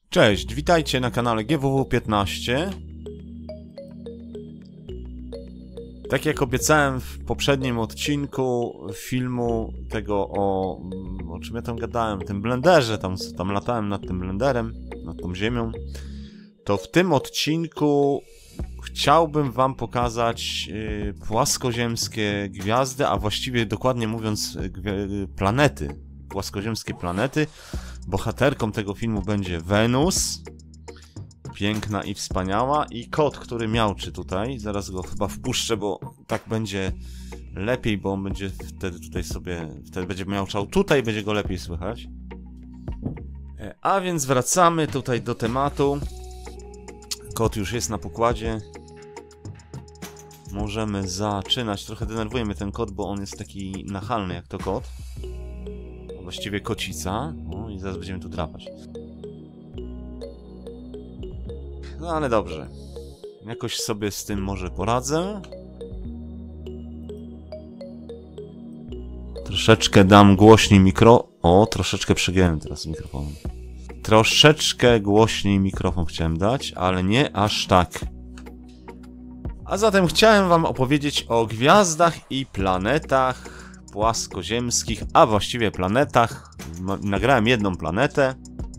Cześć, witajcie na kanale GWW15. Tak jak obiecałem w poprzednim odcinku filmu tego o czym ja tam gadałem, tym blenderze, tam latałem nad tym blenderem, nad tą ziemią, to w tym odcinku chciałbym wam pokazać płaskoziemskie gwiazdy, a właściwie dokładnie mówiąc planety, płaskoziemskie planety. Bohaterką tego filmu będzie Wenus, piękna i wspaniała, i kot, który miauczy tutaj. Zaraz go chyba wpuszczę, bo tak będzie lepiej, bo on będzie wtedy tutaj sobie, wtedy będzie miauczał tutaj, będzie go lepiej słychać. A więc wracamy tutaj do tematu. Kot już jest na pokładzie. Możemy zaczynać. Trochę denerwuje mnie ten kot, bo on jest taki nachalny jak to kot. Właściwie kocica. O, i zaraz będziemy tu drapać. No ale dobrze. Jakoś sobie z tym może poradzę. Troszeczkę dam głośniej O, troszeczkę przegiąłem teraz mikrofonem. Troszeczkę głośniej mikrofon chciałem dać, ale nie aż tak. A zatem chciałem wam opowiedzieć o gwiazdach i planetach płaskoziemskich, a właściwie planetach. Nagrałem jedną planetę.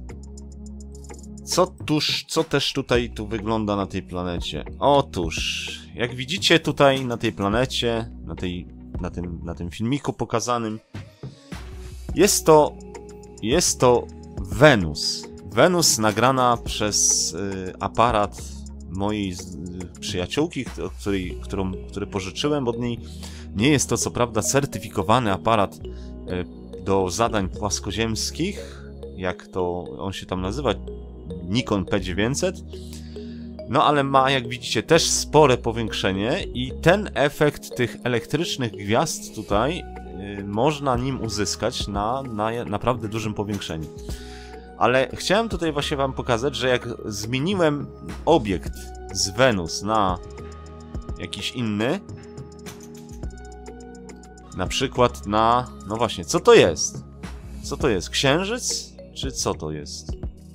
Co też tutaj wygląda na tej planecie? Otóż, jak widzicie tutaj na tej planecie, na tym filmiku pokazanym, jest to Wenus. Wenus nagrana przez aparat mojej przyjaciółki, który pożyczyłem od niej. Nie jest to co prawda certyfikowany aparat do zadań płaskoziemskich, jak to on się tam nazywa, Nikon P900, no ale ma, jak widzicie, też spore powiększenie i ten efekt tych elektrycznych gwiazd tutaj można nim uzyskać na naprawdę dużym powiększeniu. Ale chciałem tutaj właśnie wam pokazać, że jak zmieniłem obiekt z Wenus na jakiś inny, na przykład na... no właśnie, co to jest? Co to jest? Księżyc? Czy co to jest?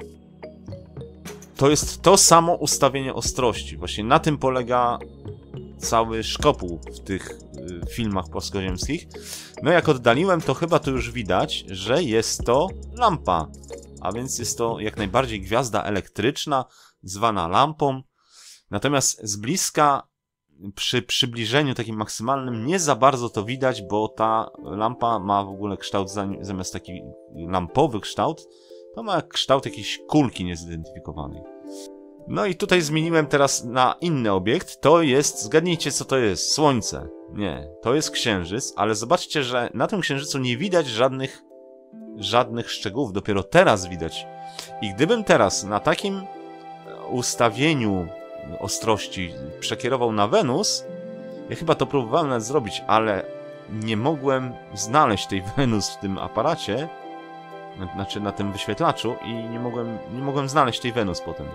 To jest to samo ustawienie ostrości. Właśnie na tym polega cały szkopuł w tych filmach płaskoziemskich. No jak oddaliłem, to chyba tu już widać, że jest to lampa. A więc jest to jak najbardziej gwiazda elektryczna, zwana lampą. Natomiast z bliska, przy przybliżeniu takim maksymalnym, nie za bardzo to widać, bo ta lampa ma w ogóle kształt, zamiast taki lampowy kształt, to ma kształt jakiejś kulki niezidentyfikowanej. No i tutaj zmieniłem teraz na inny obiekt. To jest, zgadnijcie co to jest, Słońce. Nie, to jest Księżyc, ale zobaczcie, że na tym Księżycu nie widać żadnych szczegółów, dopiero teraz widać. I gdybym teraz na takim ustawieniu ostrości przekierował na Wenus, ja chyba to próbowałem nawet zrobić, ale nie mogłem znaleźć tej Wenus w tym aparacie, znaczy na tym wyświetlaczu, i nie mogłem znaleźć tej Wenus potem.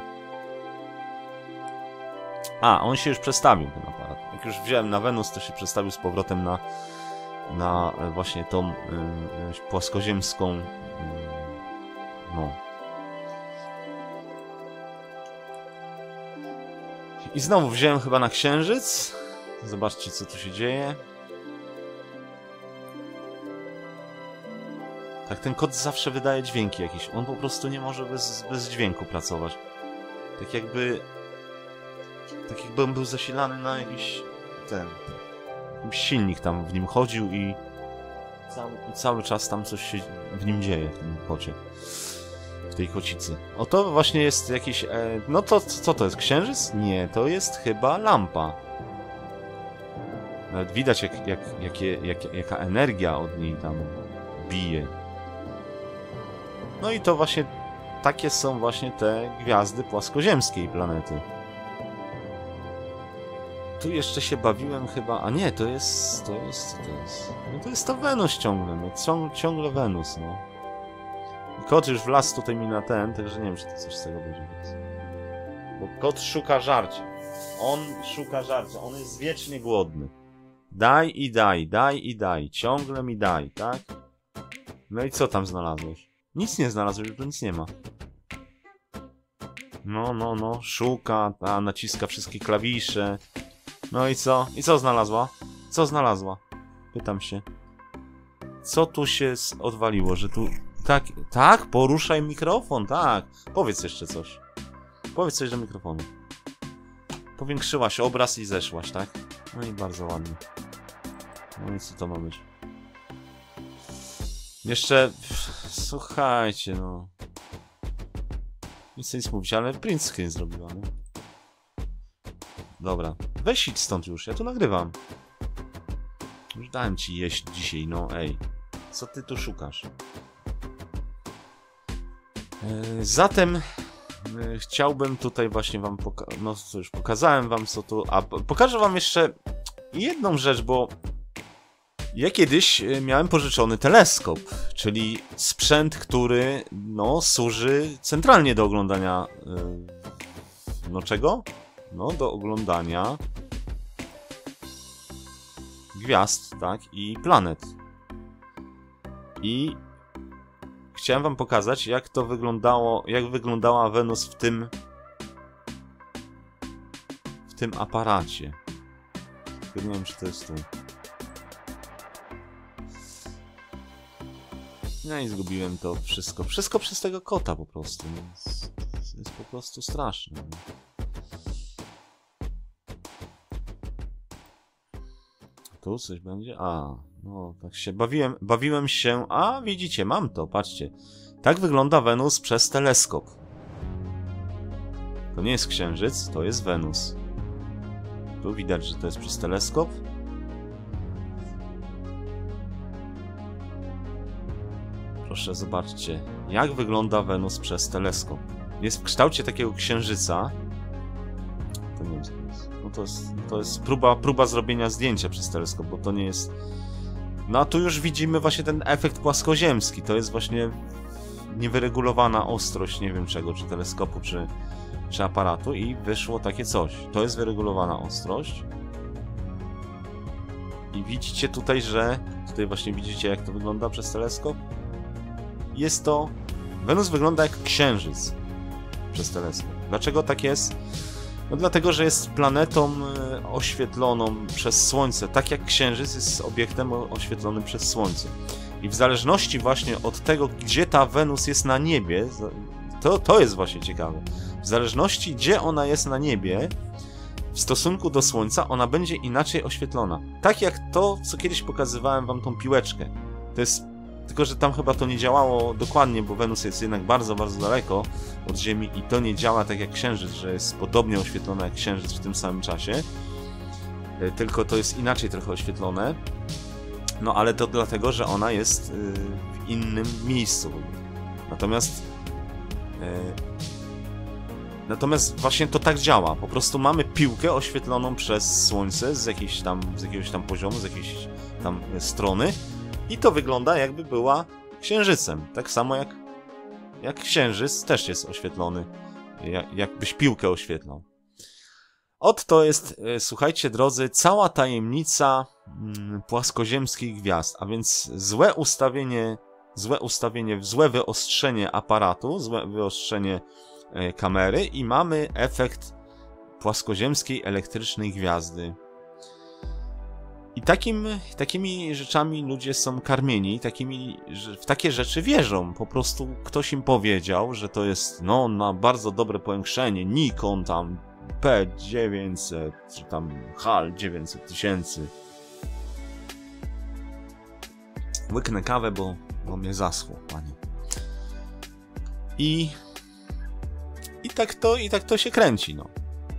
A, on się już przestawił, ten aparat. Jak już wziąłem na Wenus, to się przestawił z powrotem na właśnie tą płaskoziemską, no. I znowu wziąłem chyba na Księżyc. Zobaczcie, co tu się dzieje. Tak, ten kot zawsze wydaje dźwięki jakieś. On po prostu nie może bez dźwięku pracować. Tak jakby on był zasilany na jakiś silnik tam w nim chodził i cały czas tam coś się w nim dzieje, w tym kocie. W tej kocicy. Oto właśnie jest jakiś... no to co to jest? Księżyc? Nie, to jest chyba lampa. Nawet widać jaka energia od niej tam bije. No i to właśnie takie są właśnie te gwiazdy płaskoziemskiej planety. Tu jeszcze się bawiłem chyba... A nie, to jest... No to jest to Wenus ciągle, no ciągle Wenus, no. Kot już wlazł tutaj mi na ten, także nie wiem, czy to coś z tego będzie. Bo kot szuka żarcia. On szuka żarcia, on jest wiecznie głodny. Daj i daj, daj i daj, ciągle mi daj, tak? No i co tam znalazłeś? Nic nie znalazłeś, bo nic nie ma. No, szuka, naciska wszystkie klawisze. No i co? I co znalazła? Co znalazła? Pytam się. Co tu się odwaliło, że tu... Tak, poruszaj mikrofon, tak. Powiedz jeszcze coś. Powiedz coś do mikrofonu. Powiększyłaś obraz i zeszłaś, tak? No i bardzo ładnie. No i co to ma być? Jeszcze... Słuchajcie, no... Nie chcę nic mówić, ale print screen zrobiła, no. Dobra. Weź idź stąd już, ja tu nagrywam. Już dałem ci jeść dzisiaj, no ej. Co ty tu szukasz? Zatem... chciałbym tutaj właśnie wam pokazać... No co już, pokazałem wam co tu... A pokażę wam jeszcze jedną rzecz, bo... Ja kiedyś miałem pożyczony teleskop, czyli sprzęt, który no służy centralnie do oglądania... No czego? No do oglądania... gwiazd, tak? I planet. I... Chciałem wam pokazać, jak to wyglądało, jak wyglądała Wenus w tym aparacie. Tylko nie wiem, czy to jest tu. No i zgubiłem to wszystko. Wszystko przez tego kota po prostu. To jest po prostu straszne. Tu coś będzie? A, no tak się bawiłem się. A, widzicie, mam to, patrzcie. Tak wygląda Wenus przez teleskop. To nie jest Księżyc, to jest Wenus. Tu widać, że to jest przez teleskop. Proszę, zobaczcie, jak wygląda Wenus przez teleskop. Jest w kształcie takiego księżyca. To nie wiem, co to jest. No to jest próba zrobienia zdjęcia przez teleskop, bo to nie jest... No a tu już widzimy właśnie ten efekt płaskoziemski. To jest właśnie niewyregulowana ostrość, nie wiem czego, czy teleskopu, czy aparatu i wyszło takie coś. To jest wyregulowana ostrość. I widzicie tutaj, że... Tutaj właśnie widzicie, jak to wygląda przez teleskop. Jest to... Wenus wygląda jak Księżyc przez teleskop. Dlaczego tak jest? No dlatego, że jest planetą oświetloną przez Słońce, tak jak Księżyc jest obiektem oświetlonym przez Słońce. I w zależności właśnie od tego, gdzie ta Wenus jest na niebie, to jest właśnie ciekawe. W zależności, gdzie ona jest na niebie, w stosunku do Słońca, ona będzie inaczej oświetlona. Tak jak to, co kiedyś pokazywałem wam tą piłeczkę. To jest... Tylko, że tam chyba to nie działało dokładnie, bo Wenus jest jednak bardzo, bardzo daleko od Ziemi i to nie działa tak jak Księżyc, że jest podobnie oświetlona jak Księżyc w tym samym czasie. Tylko to jest inaczej trochę oświetlone. No ale to dlatego, że ona jest w innym miejscu w ogóle. Natomiast właśnie to tak działa. Po prostu mamy piłkę oświetloną przez Słońce z jakiegoś tam poziomu, z jakiejś tam strony. I to wygląda, jakby była Księżycem. Tak samo jak Księżyc też jest oświetlony. Jakbyś piłkę oświetlał. Oto jest, słuchajcie drodzy, cała tajemnica płaskoziemskich gwiazd. A więc złe wyostrzenie aparatu, złe wyostrzenie kamery i mamy efekt płaskoziemskiej elektrycznej gwiazdy. I takimi rzeczami ludzie są karmieni, w takie rzeczy wierzą. Po prostu ktoś im powiedział, że to jest no na bardzo dobre powiększenie, Nikon tam P900, czy tam HAL 900 000. Łyknę kawę, bo mnie zaschło, panie. I tak to się kręci, no.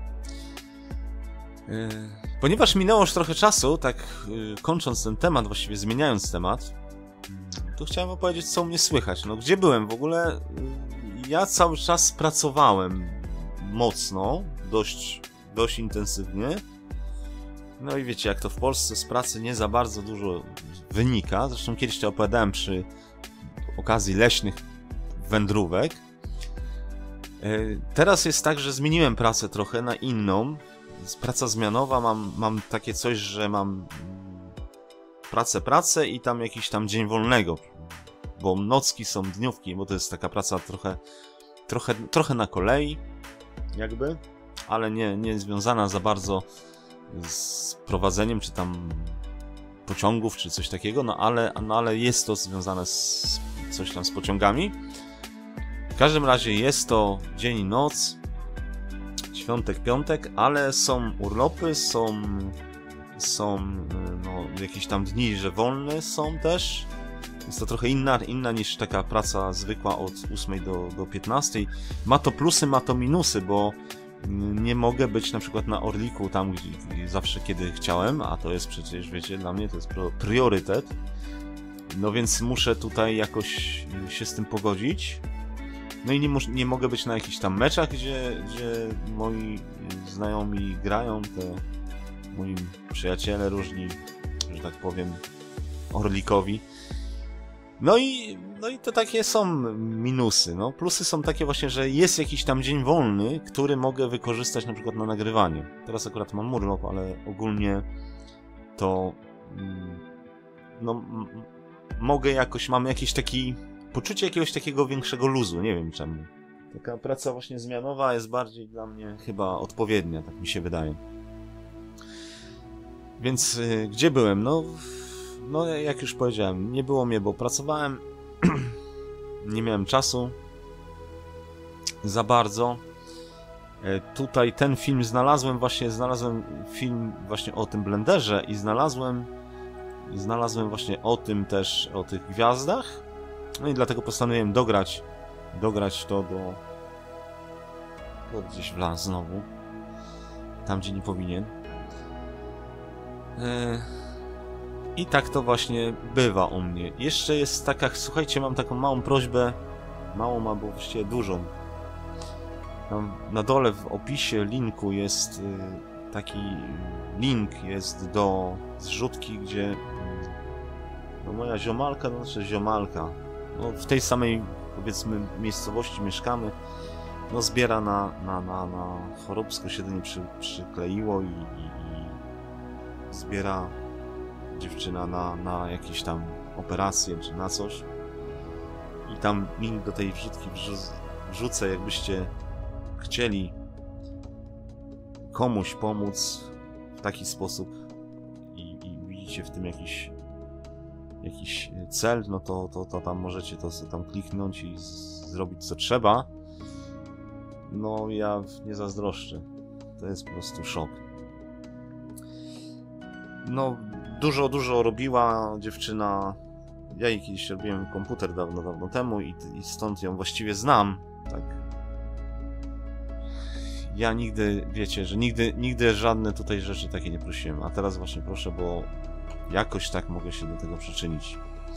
Ponieważ minęło już trochę czasu, tak kończąc ten temat, właściwie zmieniając temat, to chciałem opowiedzieć, co u mnie słychać. No gdzie byłem? W ogóle ja cały czas pracowałem mocno, dość intensywnie. No i wiecie, jak to w Polsce z pracy nie za bardzo dużo wynika. Zresztą kiedyś to opowiadałem przy okazji leśnych wędrówek. Teraz jest tak, że zmieniłem pracę trochę na inną. Praca zmianowa, mam takie coś, że mam pracę i tam jakiś tam dzień wolnego, bo nocki są dniówki, bo to jest taka praca trochę na kolei. jakby, ale nie związana za bardzo z prowadzeniem, czy tam pociągów, czy coś takiego, no ale jest to związane z coś tam z pociągami. W każdym razie jest to dzień i noc, świątek, piątek, ale są urlopy, są no, jakieś tam dni, że wolne są też. Jest to trochę inna niż taka praca zwykła od 8 do 15. Ma to plusy, ma to minusy, bo nie mogę być na przykład na Orliku tam, gdzie zawsze kiedy chciałem, a to jest przecież, wiecie, dla mnie to jest priorytet. No więc muszę tutaj jakoś się z tym pogodzić. No i nie mogę być na jakichś tam meczach, gdzie moi znajomi grają, te moi przyjaciele różni, że tak powiem, orlikowi. No i to takie są minusy. No, plusy są takie właśnie, że jest jakiś tam dzień wolny, który mogę wykorzystać na przykład na nagrywanie. Teraz akurat mam urlop, ale ogólnie to no, mogę jakoś, mam jakieś taki poczucie jakiegoś takiego większego luzu, nie wiem czemu. Taka praca właśnie zmianowa jest bardziej dla mnie chyba odpowiednia, tak mi się wydaje. Więc gdzie byłem? No jak już powiedziałem, nie było mnie, bo pracowałem, nie miałem czasu za bardzo. Tutaj ten film znalazłem film właśnie o tym blenderze i znalazłem właśnie o tym też, o tych gwiazdach. No i dlatego postanowiłem dograć to do gdzieś w las znowu. Tam, gdzie nie powinien. I tak to właśnie bywa u mnie. Jeszcze jest taka, słuchajcie, mam taką małą prośbę. Małą, albo właściwie dużą. Tam na dole w opisie linku jest taki link jest do zrzutki, gdzie no moja ziomalka, no znaczy ziomalka, no w tej samej, powiedzmy, miejscowości mieszkamy, no zbiera na choróbsko, się do niej przykleiło i zbiera dziewczyna na jakieś tam operacje czy na coś. I tam link do tej wrzutki wrzucę, jakbyście chcieli komuś pomóc w taki sposób i widzicie w tym jakiś cel, no to tam możecie to tam kliknąć i zrobić co trzeba. No ja nie zazdroszczę. To jest po prostu szok. No dużo robiła dziewczyna. Ja jej kiedyś robiłem komputer dawno temu i stąd ją właściwie znam, tak. Ja nigdy, wiecie, że nigdy żadne tutaj rzeczy takie nie prosiłem, a teraz właśnie proszę, bo jakoś tak mogę się do tego przyczynić.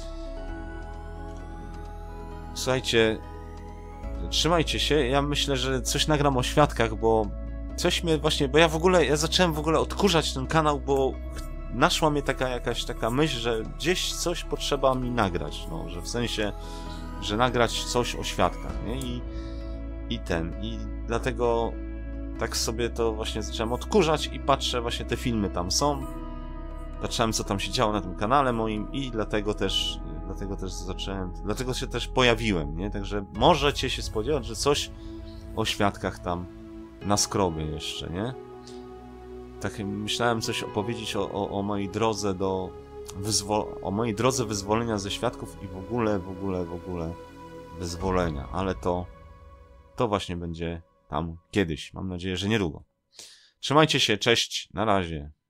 Słuchajcie, trzymajcie się, ja myślę, że coś nagram o świadkach, bo coś mnie właśnie, bo ja zacząłem w ogóle odkurzać ten kanał, bo naszła mnie jakaś taka myśl, że gdzieś coś potrzeba mi nagrać, no, że w sensie, że nagrać coś o świadkach, nie? I dlatego tak sobie to właśnie zacząłem odkurzać i patrzę, właśnie te filmy tam są. Patrzyłem, co tam się działo na tym kanale moim i dlatego się też pojawiłem, nie? Także możecie się spodziewać, że coś o świadkach tam naskrobię jeszcze, nie? Tak myślałem coś opowiedzieć o mojej drodze o mojej drodze wyzwolenia ze świadków i w ogóle wyzwolenia, ale to właśnie będzie tam kiedyś. Mam nadzieję, że niedługo. Trzymajcie się, cześć, na razie.